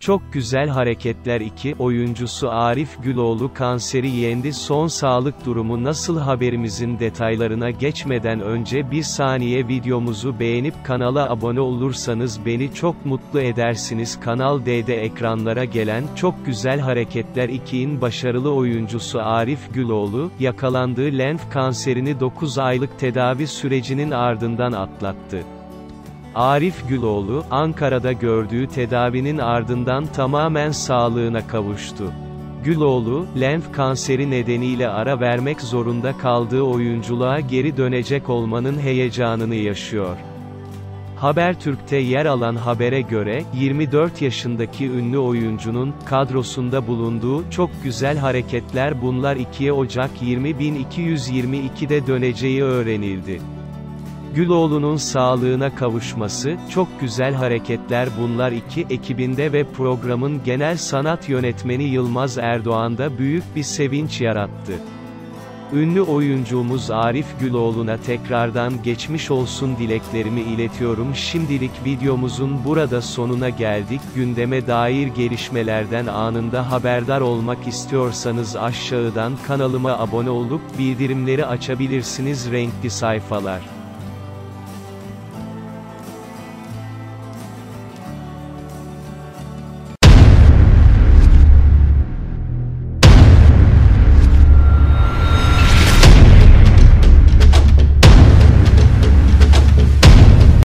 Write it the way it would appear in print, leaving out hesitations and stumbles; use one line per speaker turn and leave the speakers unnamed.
Çok Güzel Hareketler 2, oyuncusu Arif Güloğlu kanseri yendi. Son sağlık durumu nasıl? Haberimizin detaylarına geçmeden önce bir saniye videomuzu beğenip kanala abone olursanız beni çok mutlu edersiniz. Kanal D'de ekranlara gelen Çok Güzel Hareketler 2'in başarılı oyuncusu Arif Güloğlu, yakalandığı lenf kanserini 9 aylık tedavi sürecinin ardından atlattı. Arif Güloğlu, Ankara'da gördüğü tedavinin ardından tamamen sağlığına kavuştu. Güloğlu, lenf kanseri nedeniyle ara vermek zorunda kaldığı oyunculuğa geri dönecek olmanın heyecanını yaşıyor. Habertürk'te yer alan habere göre, 24 yaşındaki ünlü oyuncunun, kadrosunda bulunduğu Çok Güzel Hareketler Bunlar 2'ye Ocak 2022'de döneceği öğrenildi. Güloğlu'nun sağlığına kavuşması, Çok Güzel Hareketler Bunlar 2 ekibinde ve programın genel sanat yönetmeni Yılmaz Erdoğan'da büyük bir sevinç yarattı. Ünlü oyuncumuz Arif Güloğlu'na tekrardan geçmiş olsun dileklerimi iletiyorum. Şimdilik videomuzun burada sonuna geldik. Gündeme dair gelişmelerden anında haberdar olmak istiyorsanız aşağıdan kanalıma abone olup bildirimleri açabilirsiniz. Renkli sayfalar.